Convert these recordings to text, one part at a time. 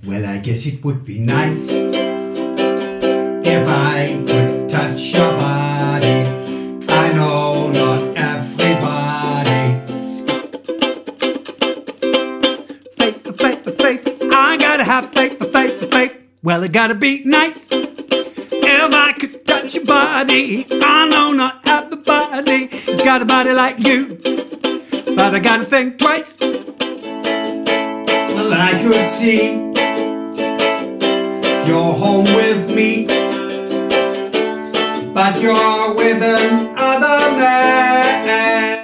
Well, I guess it would be nice if I could touch your body. I know not everybody. Faith, faith, faith. I gotta have faith, faith, faith. Well, it gotta be nice if I could touch your body. I know not everybody has got a body like you, but I gotta think twice. Well, I could see you're home with me, but you're with another man.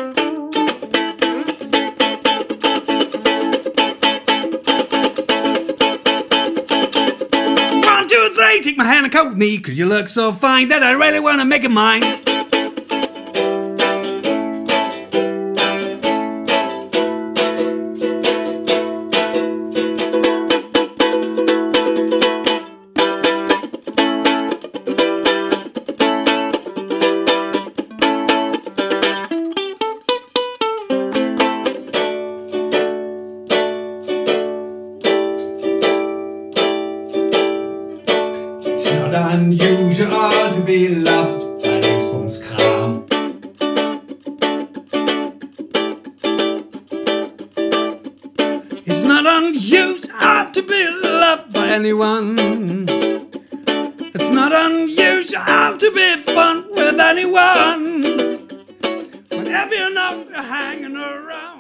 1, 2, 3, take my hand and come with me, 'cause you look so fine that I really wanna make it mine. It's not unusual to be loved by Dingsbumskram. It's not unusual to be loved by anyone. It's not unusual to be fun with anyone. Whenever you know you're hanging around.